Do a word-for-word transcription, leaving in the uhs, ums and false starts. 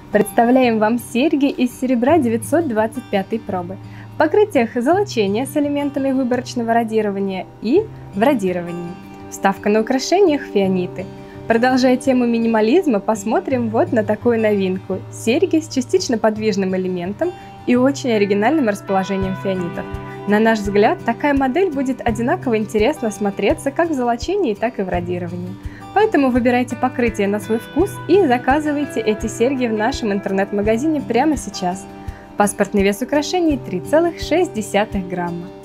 Представляем вам серьги из серебра девятьсот двадцать пятой пробы в покрытиях золочения с элементами выборочного радирования и в радировании. Вставка на украшениях фианиты. Продолжая тему минимализма, посмотрим вот на такую новинку – серьги с частично подвижным элементом и очень оригинальным расположением фианитов. На наш взгляд, такая модель будет одинаково интересно смотреться как в золочении, так и в радировании. Поэтому выбирайте покрытие на свой вкус и заказывайте эти серьги в нашем интернет-магазине прямо сейчас. Паспортный вес украшений три целых шесть десятых грамма.